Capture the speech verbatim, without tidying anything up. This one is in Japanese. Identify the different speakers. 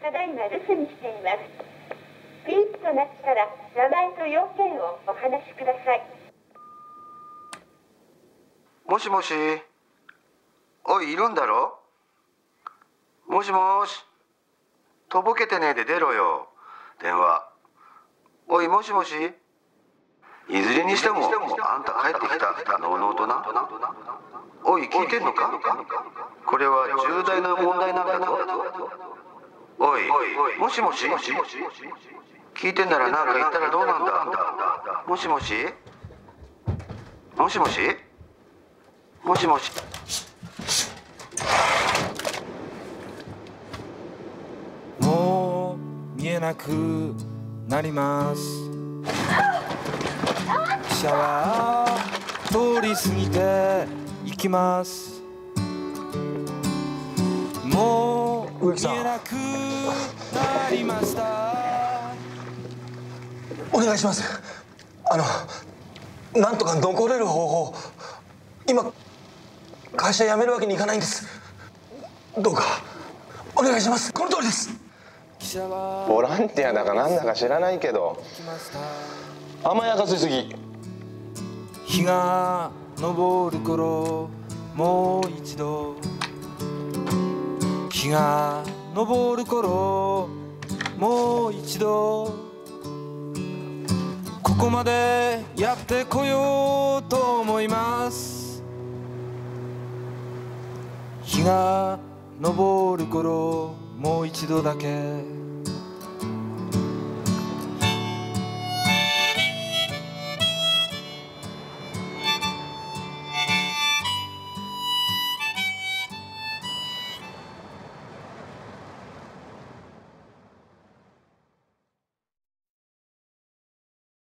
Speaker 1: ただいま留守にしています。ピープとなったら名前と要件をお話しください。
Speaker 2: もしもし、おい、いるんだろ？もしもし、とぼけてねえで出ろよ、電話。おい、もしもし。いずれにしてもあんた帰ってきた、のうのうとな。おい、聞いてんのか？これは重大な問題なんだぞ。おい、もしもし。聞いてんなら何か言ったらどうなんだ。もしもし、もしもし、もしもし。
Speaker 3: もう見えなくなります。シャワー通り過ぎて行きます。もう見えなくなりました。
Speaker 4: お願いします。あのなんとか残れる方法。今会社辞めるわけにいかないんです。どうかお願いします。この通りです。
Speaker 5: ボランティアだかなんだか知らないけど甘やかせすぎ。
Speaker 3: 日が昇る頃もう一度、日が昇る頃もう一度、ここまでやってこようと思います。日が昇る頃もう一度だけ